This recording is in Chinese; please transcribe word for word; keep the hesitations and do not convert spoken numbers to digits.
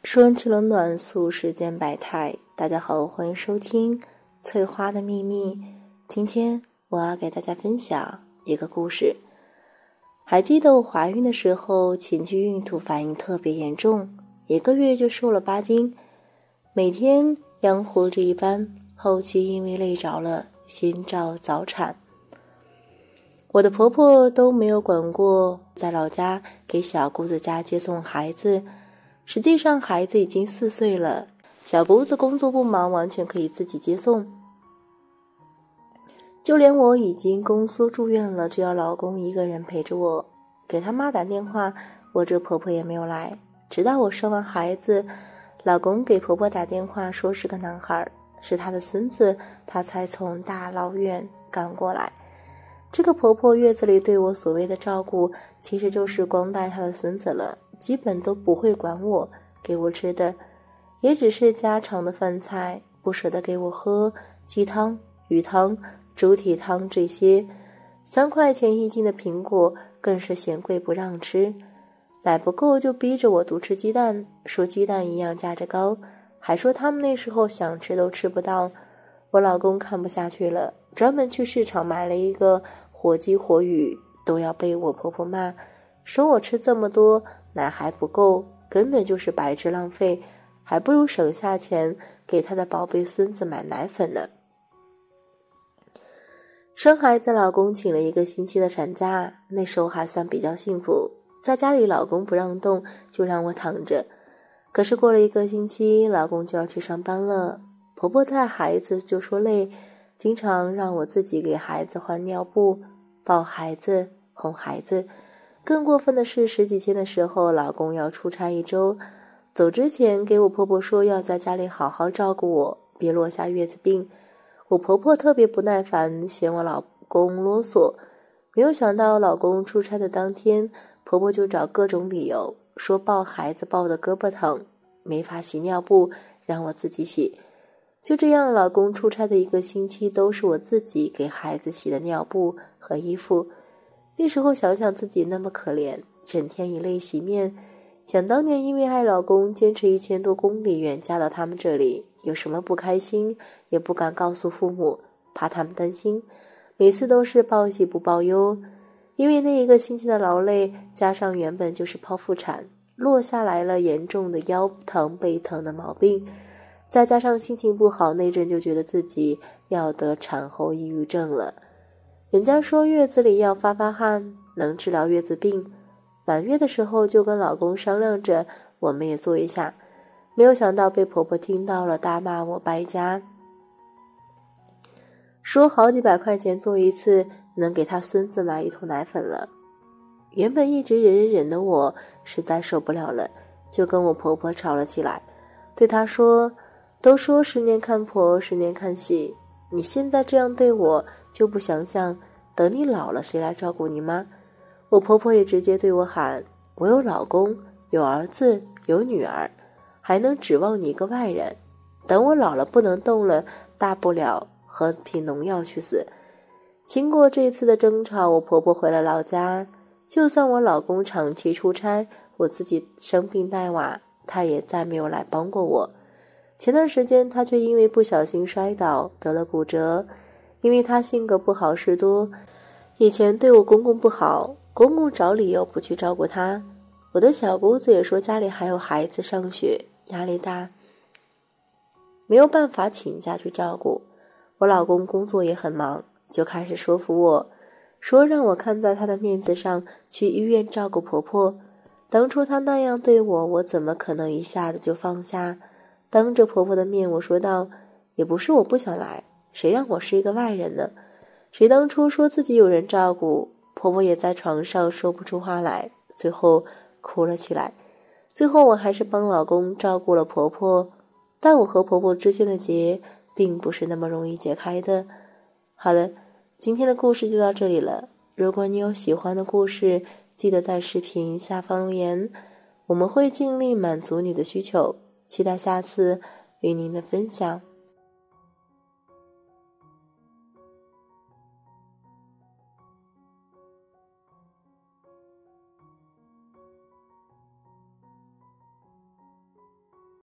说起了暖素世间百态，大家好，欢迎收听翠花的秘密。今天我要给大家分享一个故事。还记得我怀孕的时候，前期孕吐反应特别严重，一个月就瘦了八斤，每天养活着一般，后期因为累着了，先兆早产。我的婆婆都没有管过，在老家给小姑子家接送孩子。实际上孩子已经四岁了，小姑子工作不忙，完全可以自己接送。就连我已经宫缩住院了，只要老公一个人陪着我，给他妈打电话，我这婆婆也没有来。直到我生完孩子，老公给婆婆打电话说是个男孩，是他的孙子，他才从大老远赶过来。这个婆婆月子里对我所谓的照顾，其实就是光带她的孙子了，基本都不会管我，给我吃的也只是家常的饭菜，不舍得给我喝鸡汤、鱼汤、猪蹄汤这些。三块钱一斤的苹果更是嫌贵不让吃，奶不够就逼着我多吃鸡蛋，说鸡蛋营养价值高，还说他们那时候想吃都吃不到。我老公看不下去了，专门去市场买了一个活鸡活鱼，都要被我婆婆骂，说我吃这么多奶还不够，根本就是白吃浪费，还不如省下钱给他的宝贝孙子买奶粉呢。生孩子老公请了一个星期的产假，那时候还算比较幸福，在家里老公不让动，就让我躺着。可是过了一个星期，老公就要去上班了，婆婆带孩子就说累，经常让我自己给孩子换尿布、抱孩子、哄孩子。更过分的是，十几天的时候，老公要出差一周，走之前给我婆婆说要在家里好好照顾我，别落下月子病。我婆婆特别不耐烦，嫌我老公啰嗦。没有想到老公出差的当天，婆婆就找各种理由，说抱孩子抱得胳膊疼，没法洗尿布，让我自己洗。就这样，老公出差的一个星期都是我自己给孩子洗的尿布和衣服。那时候想想自己那么可怜，整天以泪洗面，想当年因为爱老公，坚持一千多公里远嫁到他们这里，有什么不开心也不敢告诉父母，怕他们担心，每次都是报喜不报忧。因为那一个星期的劳累，加上原本就是剖腹产，落下来了严重的腰疼背疼的毛病，再加上心情不好，那阵就觉得自己要得产后抑郁症了。人家说月子里要发发汗，能治疗月子病。满月的时候就跟老公商量着，我们也做一下。没有想到被婆婆听到了，大骂我败家，说好几百块钱做一次，能给他孙子买一桶奶粉了。原本一直忍忍忍的我，实在受不了了，就跟我婆婆吵了起来，对她说，都说十年看婆，十年看媳，你现在这样对我，就不想想等你老了谁来照顾你吗？我婆婆也直接对我喊，我有老公，有儿子，有女儿，还能指望你一个外人？等我老了不能动了，大不了喝瓶农药去死。经过这次的争吵，我婆婆回了老家，就算我老公长期出差，我自己生病带娃，他也再没有来帮过我。前段时间他却因为不小心摔倒得了骨折，因为他性格不好事多，以前对我公公不好，公公找理由不去照顾他。我的小姑子也说家里还有孩子上学，压力大，没有办法请假去照顾。我老公工作也很忙，就开始说服我，说让我看在他的面子上去医院照顾婆婆。当初他那样对我，我怎么可能一下子就放下？当着婆婆的面我说道，也不是我不想来，谁让我是一个外人呢？谁当初说自己有人照顾？婆婆也在床上说不出话来，最后哭了起来。最后我还是帮老公照顾了婆婆，但我和婆婆之间的结并不是那么容易解开的。好了，今天的故事就到这里了。如果你有喜欢的故事，记得在视频下方留言，我们会尽力满足你的需求。期待下次与您的分享。